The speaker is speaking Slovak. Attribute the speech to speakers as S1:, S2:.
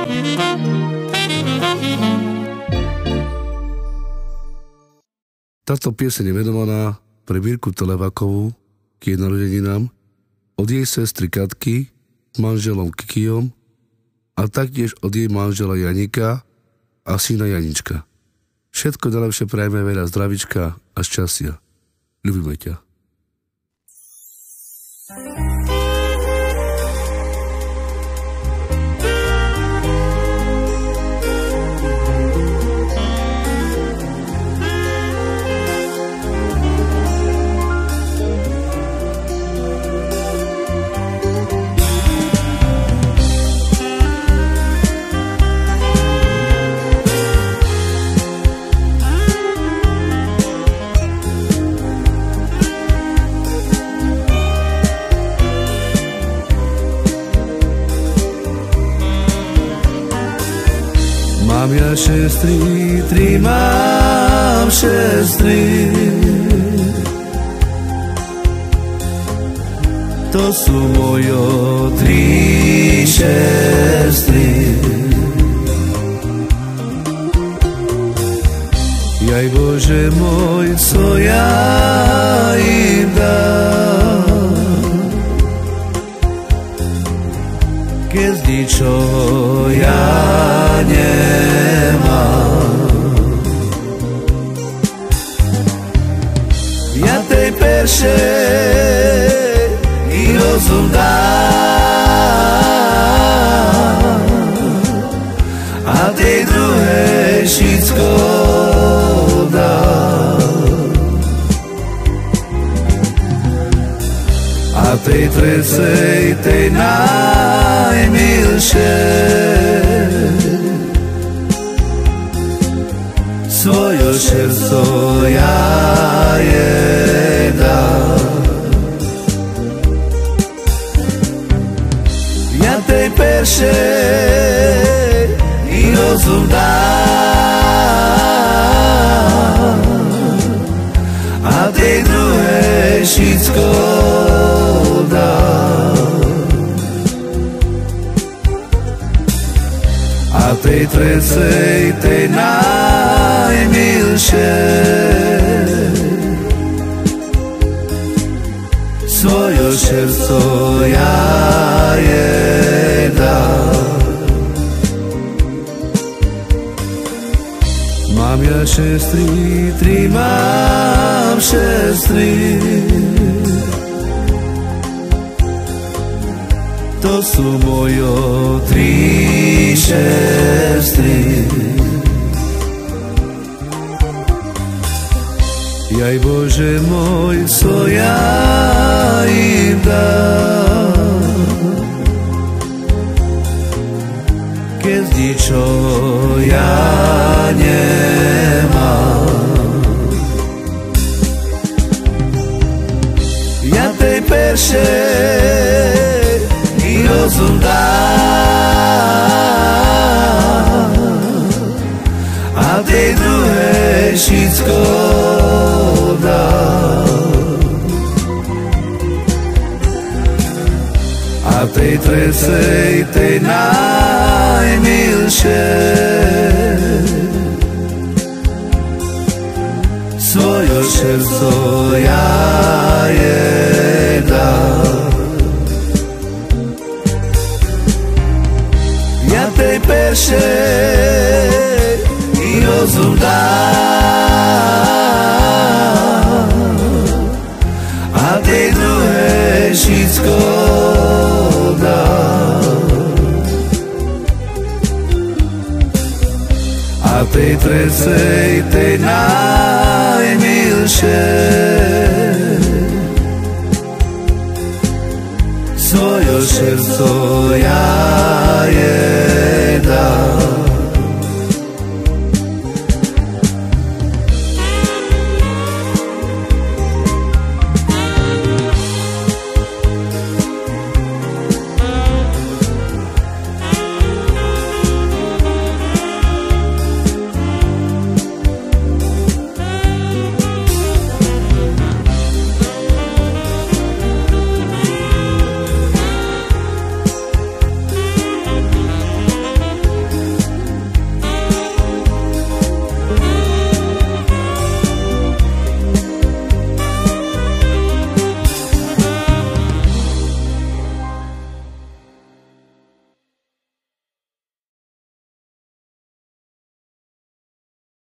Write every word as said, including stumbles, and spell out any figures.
S1: Táto pieseň je venovaná pre Mirku Televakovú k jej narodeninám od jej sestry Katky s manželom Kikijom a taktiež od jej manžela Janika a syna Janička. Všetko najlepšie prajeme, veľa zdravička a šťastia. Ľubíme ťa.
S2: Mám ja šestri, tri mám šestri. To sú mojo tri šestri. Jaj Bože môj, co ja im dám, keď ničoho ja nemám. Ja tej peršej i rozum dám a tej druhej všetko dám a tej trecej, tej najmilšej svoje srdco ja jej dám. Ja tej peršej i rozum dám a tej druhej všetko dám a tej trecej, tej najmilšej svoje srdco ja jej dám. Mám ja šestri, tri mám šestri. To sú mojo tri šestri. Jaj Bože môj, co ja im dám, keď ničoho ja nemám. Ja tej peršej i rozum dám a tej druhej všetko dám a tej trecej, tej najmilšej svoje srdco ja jej dám. Ja tej peršej i rozum dám a tej druhej všetko dám a tej trecej, tej najmilšej svoje srdco ja jej